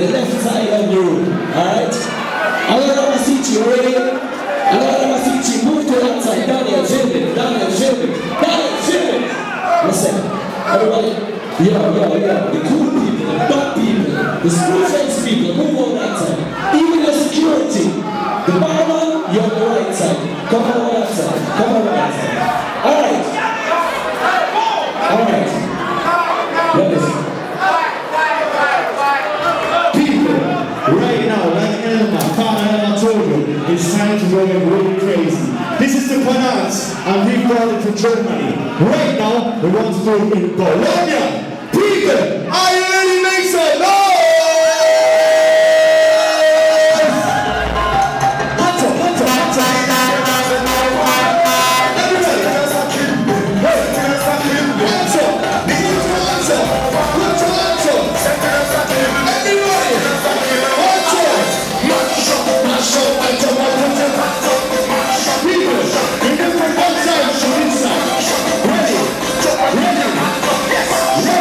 the left side of the room. Alright? Allora Masici, you ready? Allora Masici, move to that side. Daniel, Jimmy, Daniel, Jimmy, Daniel, Jimmy. Listen, everybody. Yo, the cool people, the bad people, the school friends people, move on that side. Even the security, the barman, you're on the right side. Come on that side. Come on that side. Alright. Alright. Listen. People, right now, like Elma, Father Elma told you, it's time to go really crazy. This is the Panats, and we brought it from Germany. Right now, we want to do it in Bologna. People, are you ready to make some noise? Ready?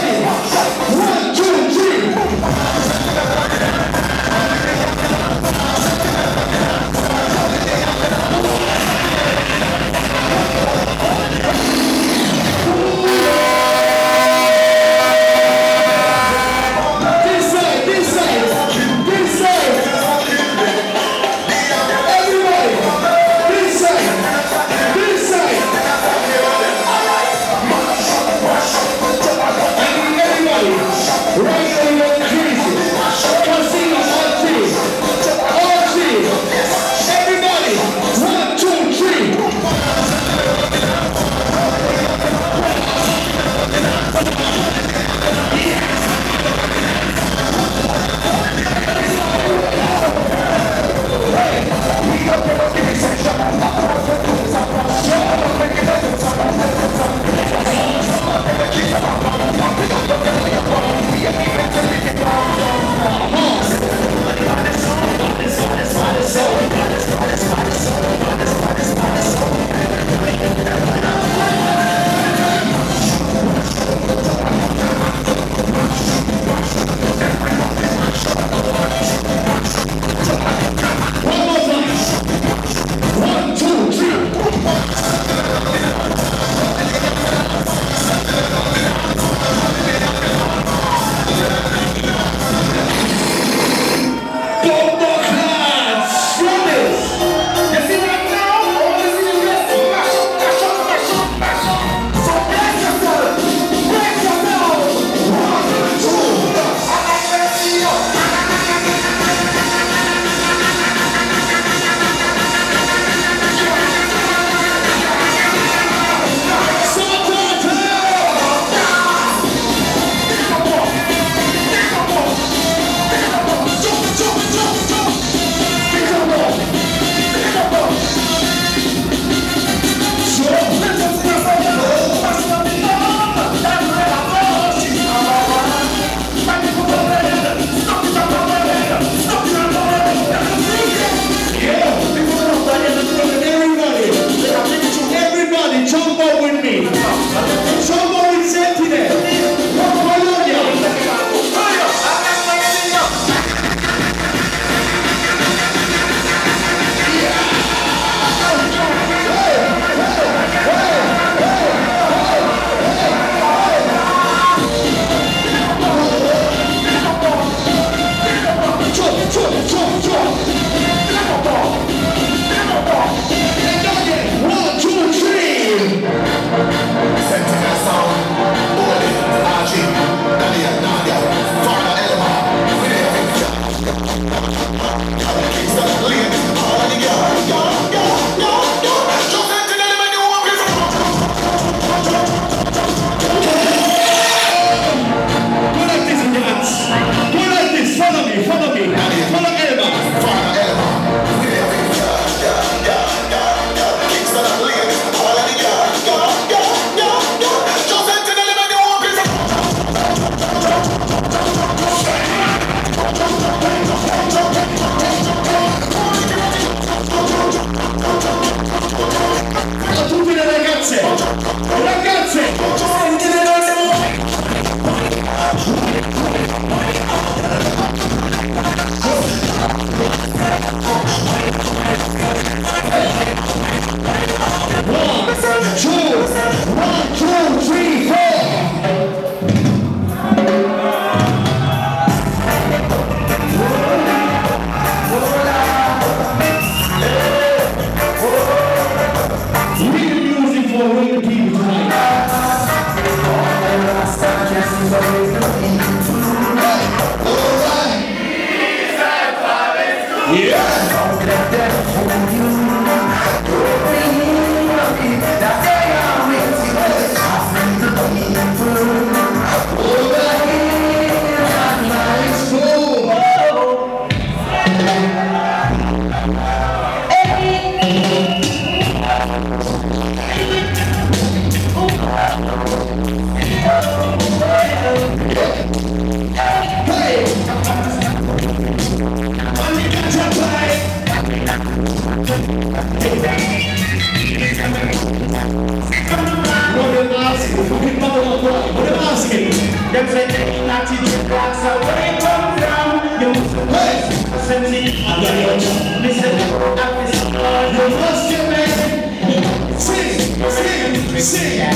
Sing!